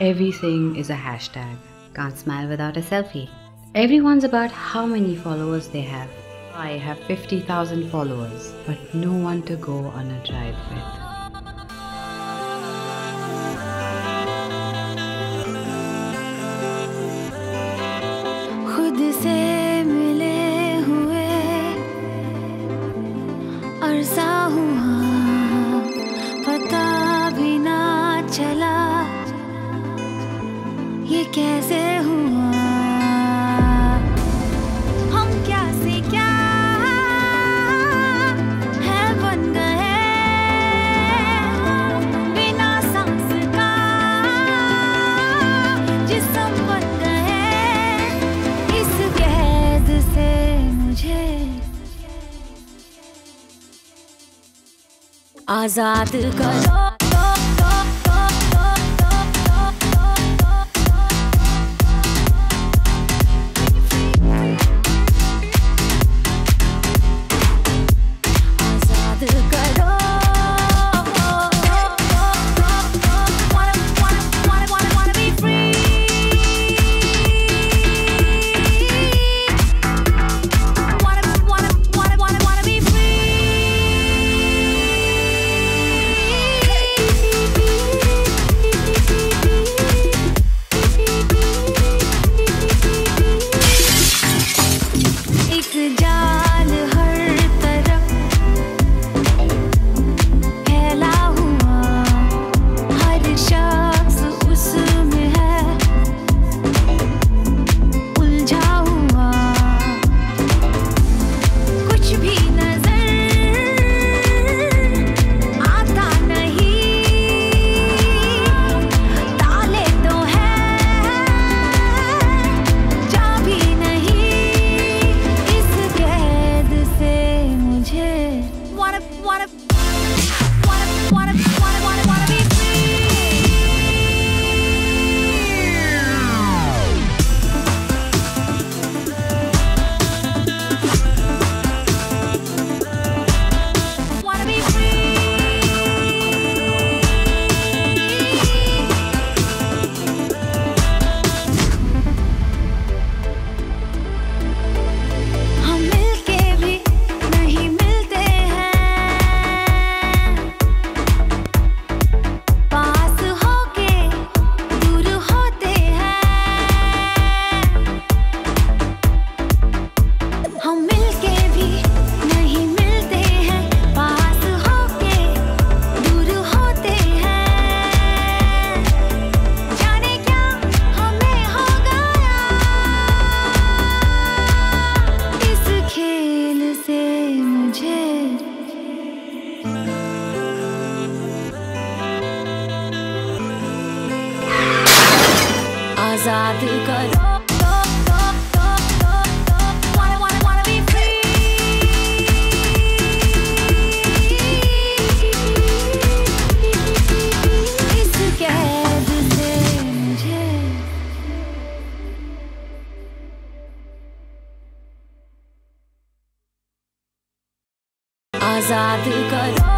Everything is a hashtag. Can't smile without a selfie. Everyone's about how many followers they have. I have 50,000 followers, but no one to go on a drive with. खुद से मिले हुए अरसा हुआ, पता भी ना चला ये कैसे हुआ। हम क्या से क्या है बन गए, बिना सांस का जिस्म बन गए। इस कैद से मुझे आजाद करो। आजाद करो। इस कैद से मुझे आजाद करो।